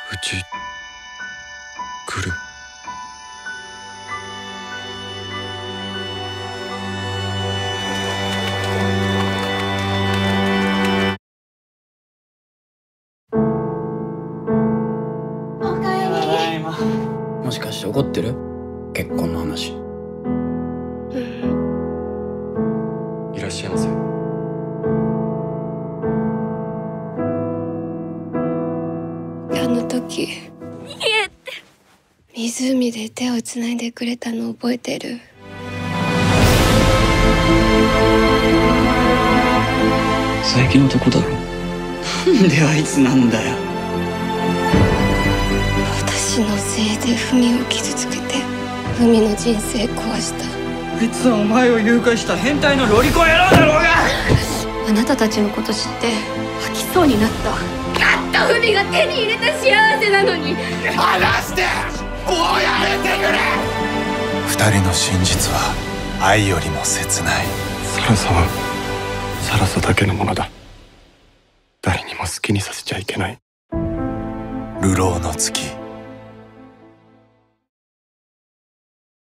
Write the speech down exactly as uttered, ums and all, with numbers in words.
うち来る。 おかえり。ただいま。 もしかして怒ってる？結婚の話。 うん。 いらっしゃいませ。 あの時家って湖で手をつないでくれたの覚えてる？ 最近男だろ。なんであいつなんだよ。 私のせいでフミを傷つけてフミの人生壊した。 あいつはお前を誘拐した変態のロリコン野郎だろうが。 あなたたちのこと知って吐きそうになった。やっとフミが手に入れた幸せなのに。 離して！もうやめてくれ！ 二人の真実は愛よりも切ない。 サラサはサラサだけのものだ。誰にも好きにさせちゃいけない。 流浪の月。